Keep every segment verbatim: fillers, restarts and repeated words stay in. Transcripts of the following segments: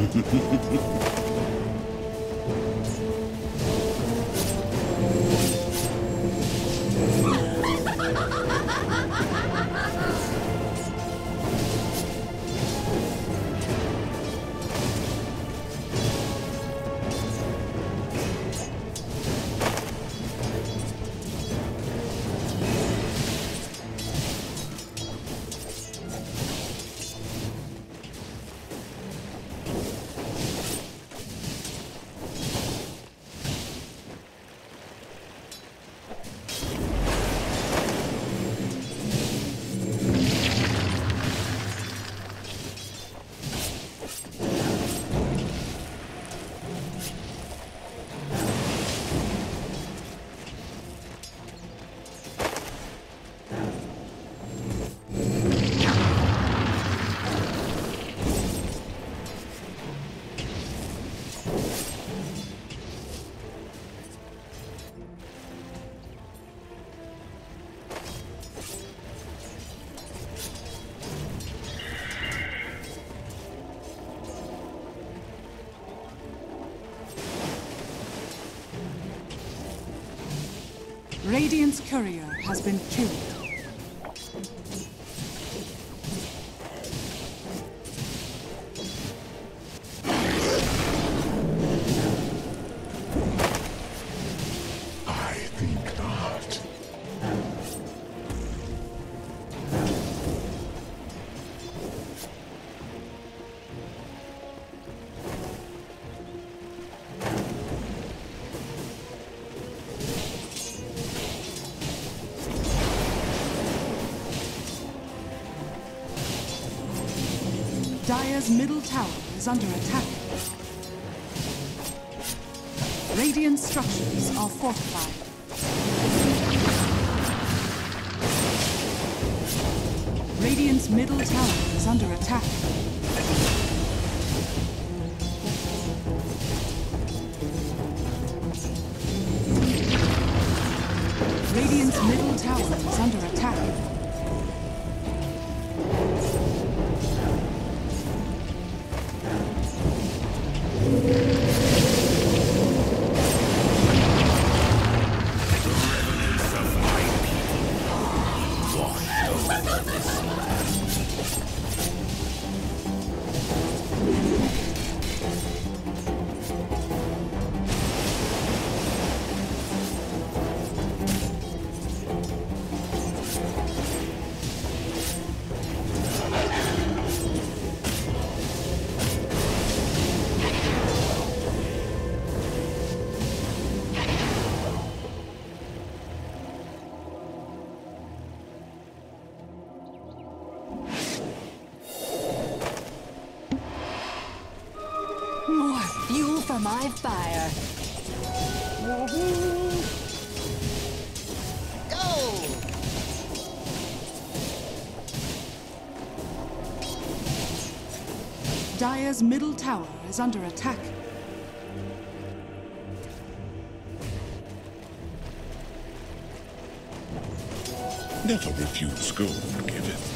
Radiant's courier has been killed. I think not. Dire's middle tower is under attack. Radiant structures are fortified. Radiant's middle tower is under attack. Radiant's middle tower is under attack. More fuel for my fire. Go! Dire's middle tower is under attack. Never refuse gold, giveth.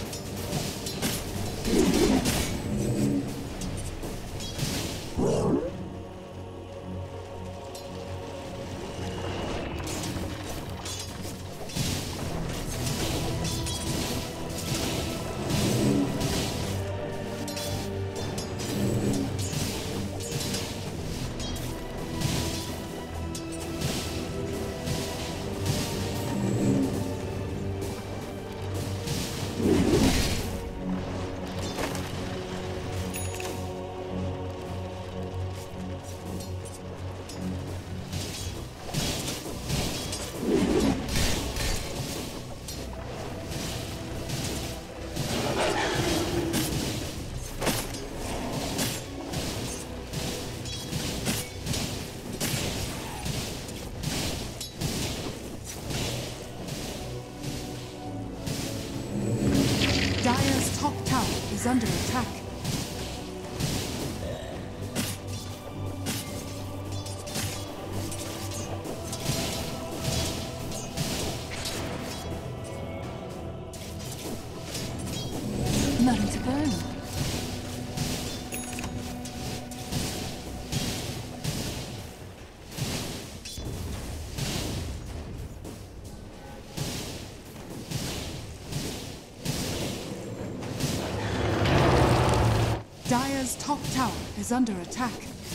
Dire's top tower is under attack.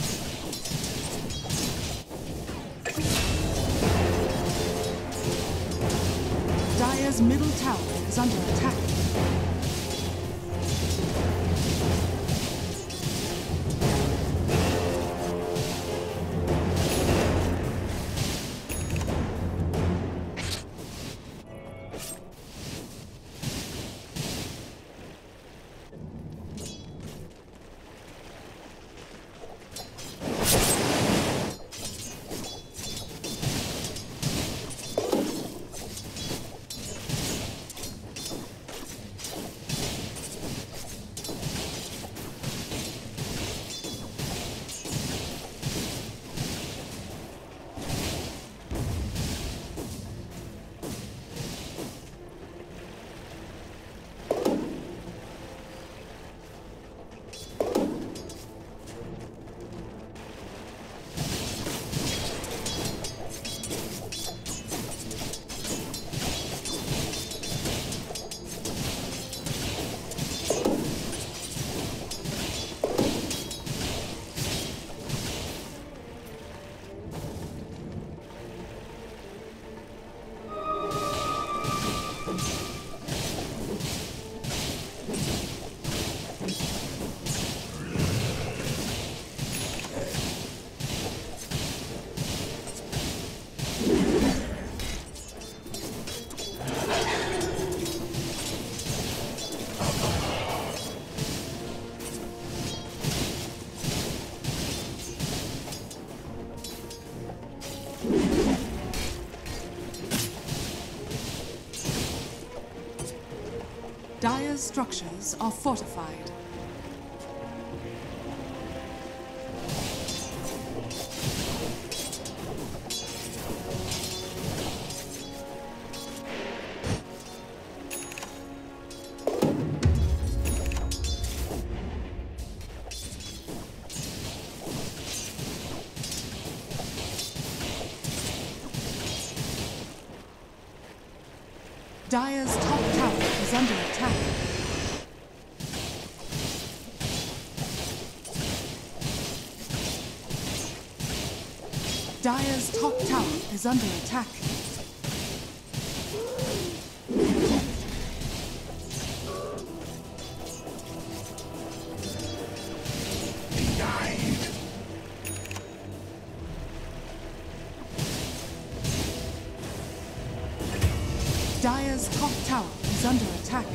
Dire's middle tower is under attack. Dire's structures are fortified. Dire's top tower is under attack. Dire's top tower is under attack. Denied. Dire's top tower is under attack.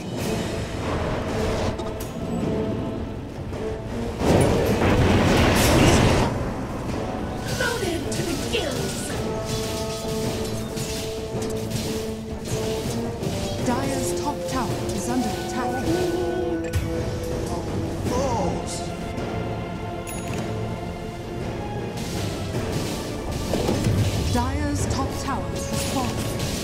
Loaded to the gills. Dire's top tower is under attack. Dire's top tower has fallen.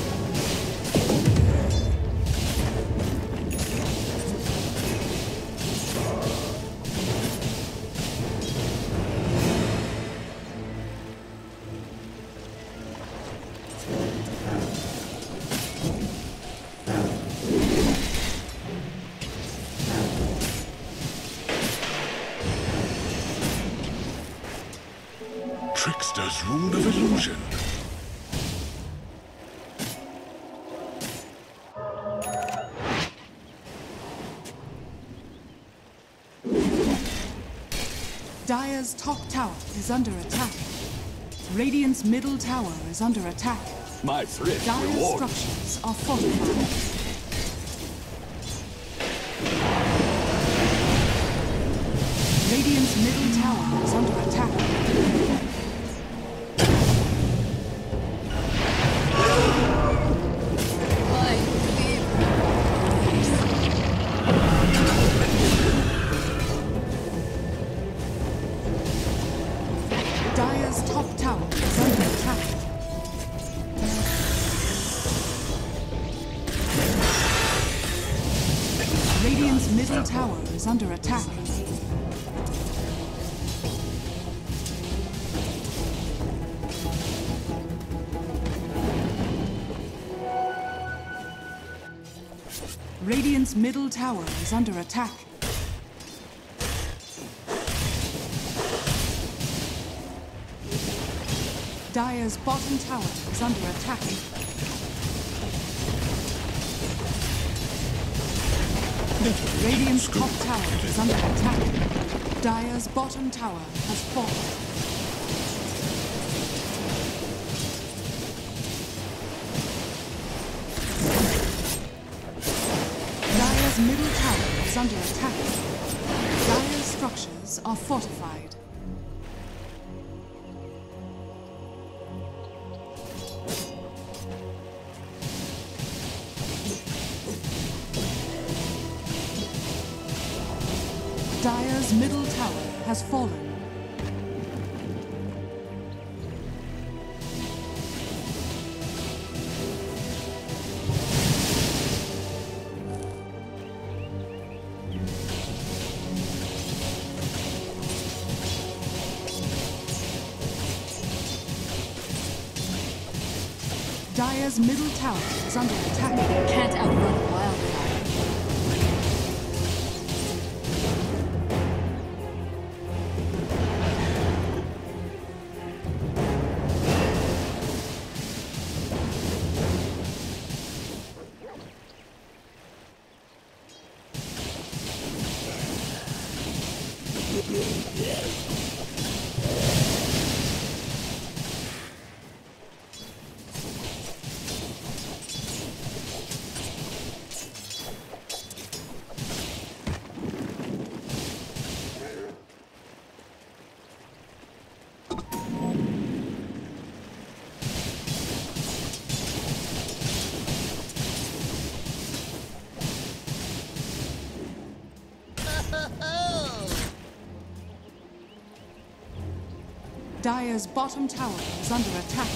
Trickster's rule of illusion. Dire's top tower is under attack. Radiant's middle tower is under attack. My thrift Dire's reward. structures are fortified. Radiant's middle tower is under attack. Dire's top tower is under attack. Radiant's middle tower is under attack. Radiant's middle tower is under attack. Dire's bottom tower is under attack. Radiant's top tower is under attack. Dire's bottom tower has fallen. Dire's middle tower is under attack. Dire's structures are fortified. Dire's middle tower has fallen. Dire's middle tower is under attack. Can't outrun wildfire. Dire's bottom tower is under attack.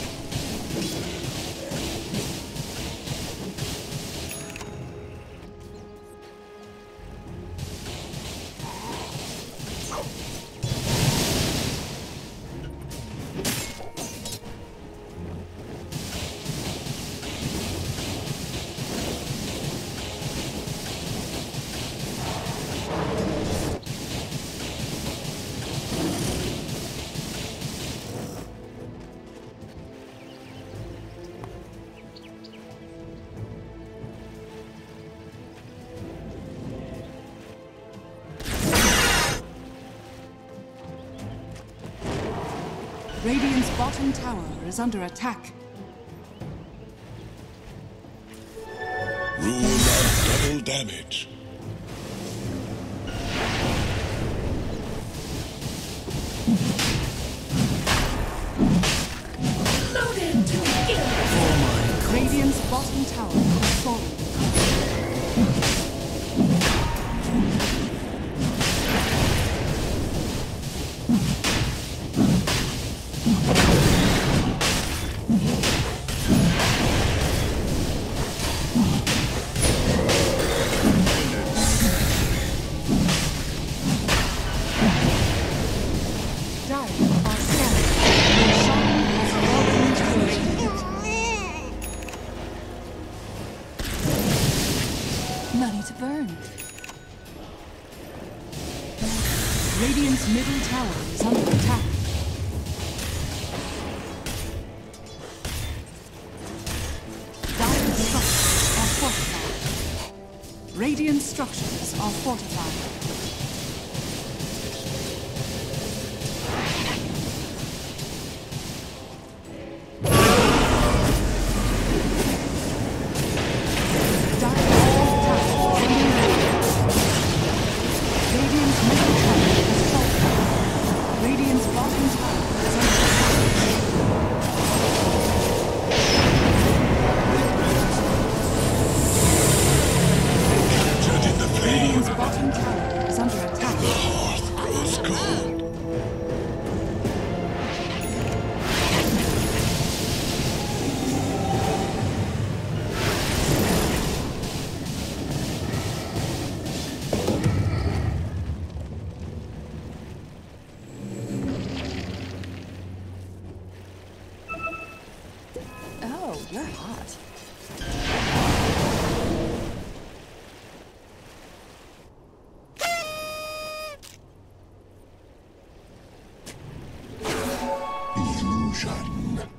Radiant's bottom tower is under attack. Rule of double damage. Loaded to kill. Radiant's bottom tower has fallen. Money to burn. Radiant's middle tower is under attack. Dire's structures are fortified. Radiant structures are fortified. Oh, you're hot. Illusion.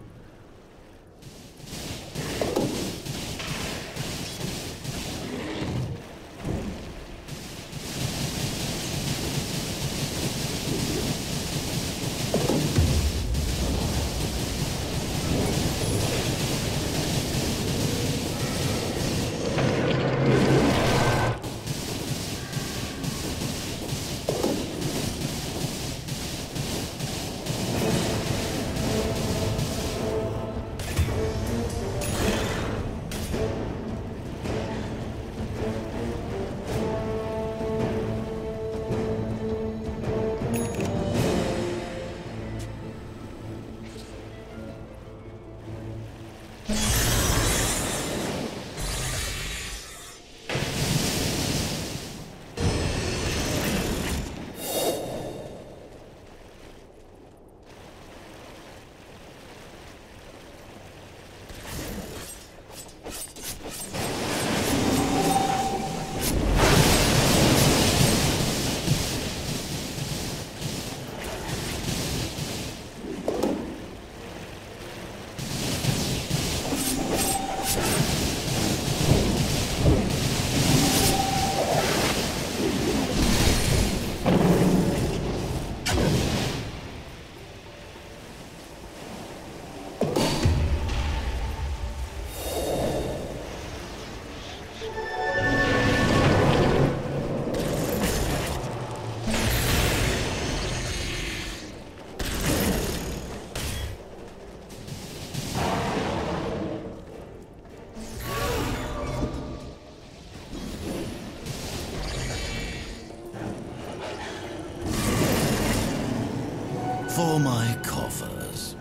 For my coffers.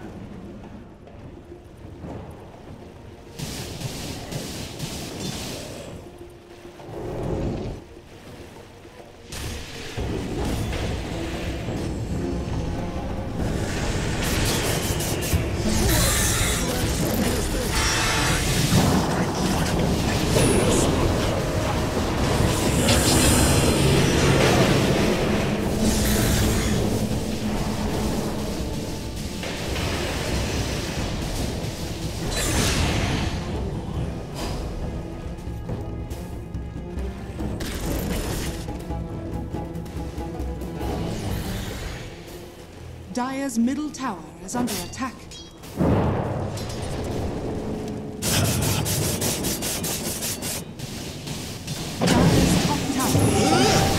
Dire's middle tower is under attack. Dire's top tower is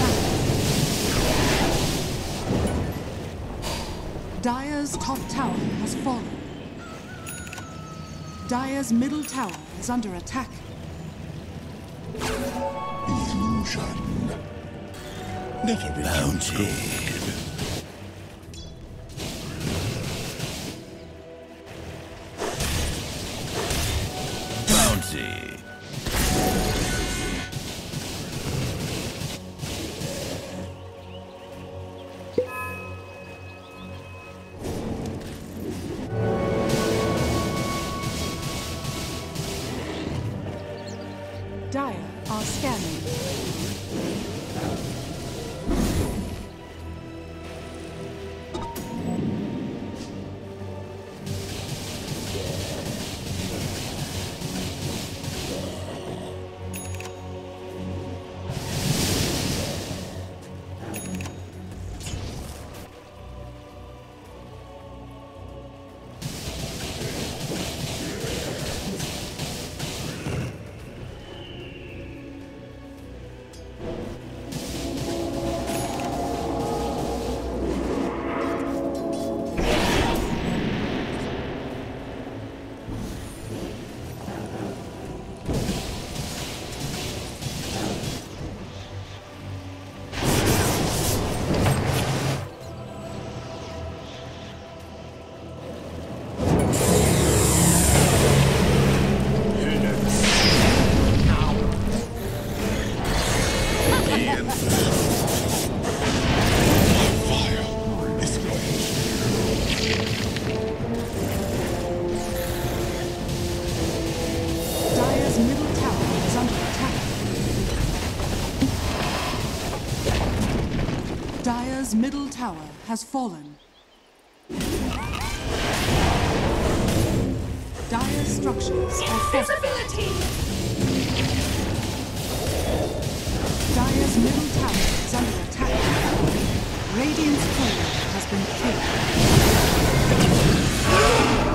under attack. Dire's top tower has fallen. Dire's middle tower is under attack. Illusion. Never bounty. Dire are scanning. Dire's middle tower has fallen. Dire's structures are fortified. Dire's middle tower is under attack. Radiant's courier has been killed.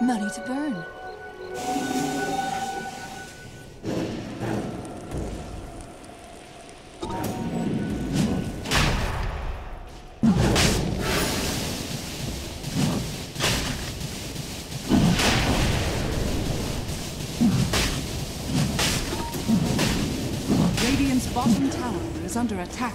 Money to burn. Radiant's bottom tower is under attack.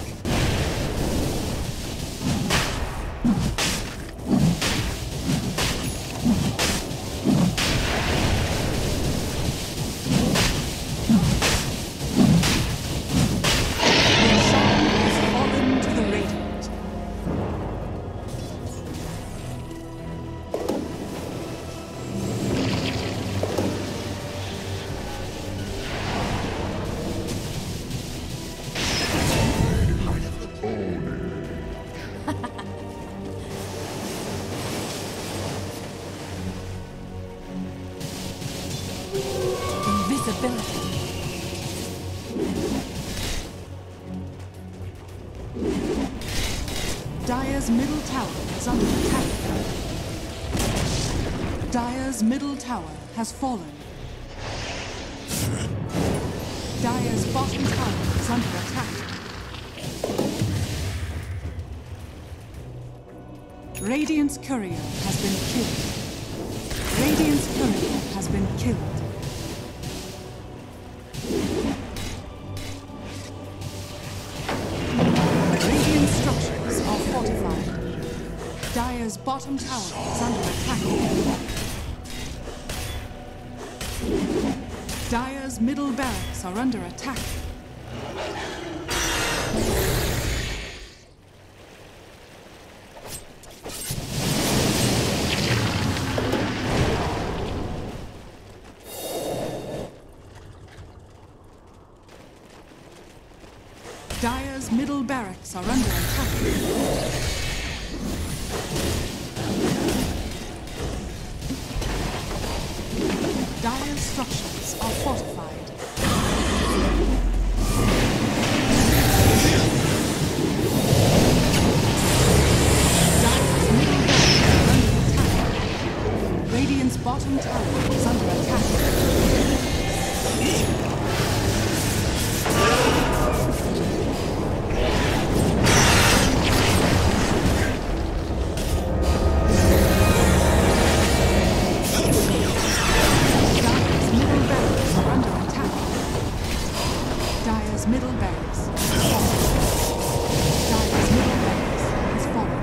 Invisibility. Dire's middle tower is under attack. Dire's middle tower has fallen. Dire's bottom tower is under attack. Radiant's courier has been killed. Radiant's courier has been killed. Radiant structures are fortified. Dire's bottom tower is under attack. Dire's middle barracks are under attack. Dire's middle barracks are under attack. Dire's structures are fortified. Dire's middle barracks are under attack. Radiant's bottom tower is under attack. Dire's middle barracks is fallen. Dire's middle barracks is fallen.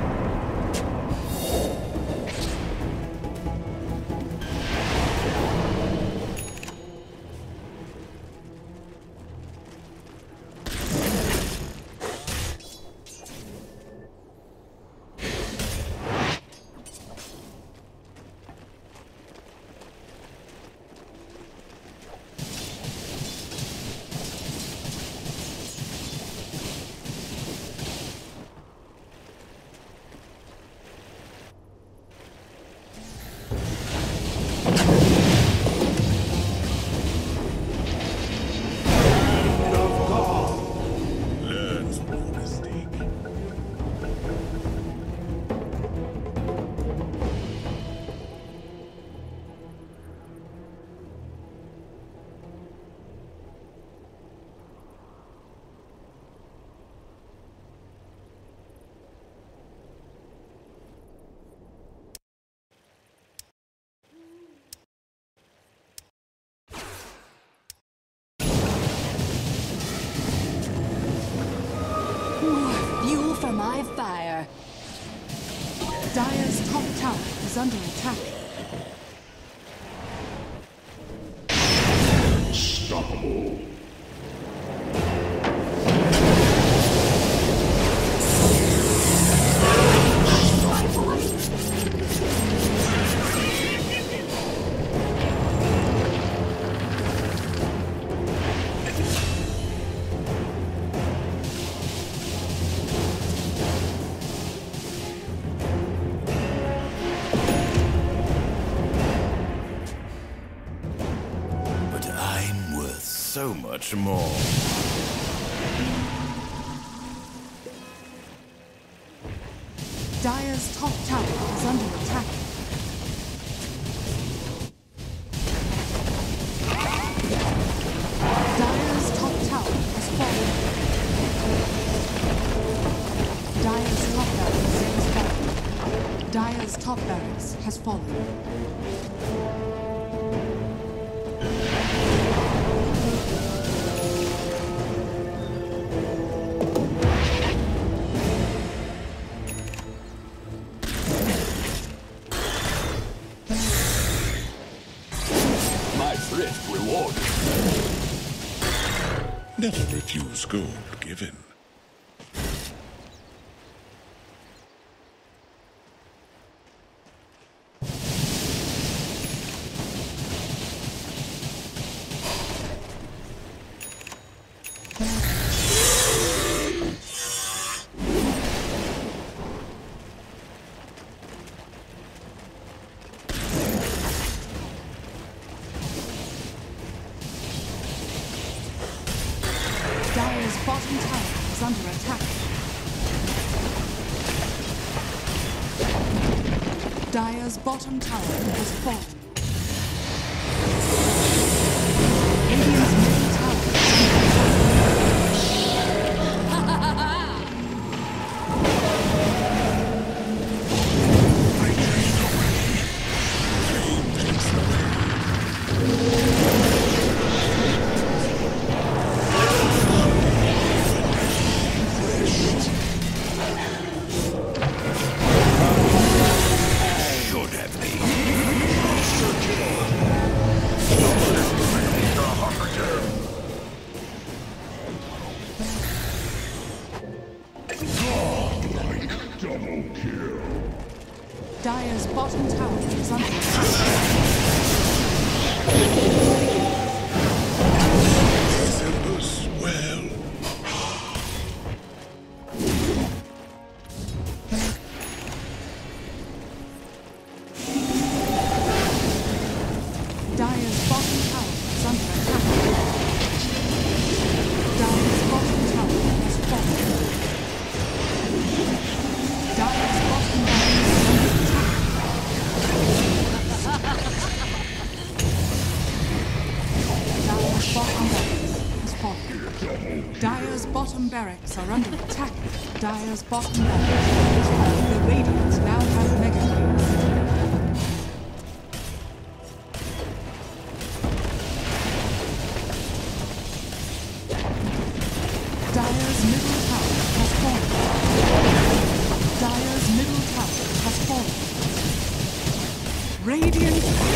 Fuel for my fire. Dire's top tower is under attack. Unstoppable. So much more. Dire's top tower is under attack. Dire's top barracks has fallen. My thrift rewarded. Never refuse gold given. Dire's bottom tower is under attack. Dire's bottom tower has fallen. Radiant's middle tower is Dire's bottom tower is under attack. December's well. Dire's bottom tower is under attack. Dire's bottom tower has fallen. Dire's bottom tower is under attack. Dire's bottom barracks has fallen. Dire's bottom barracks are under attack. Dire's bottom barracks has fallen. The Radiant now have mega kills. Dire's middle tower has fallen. Dire's middle tower has fallen. Radiant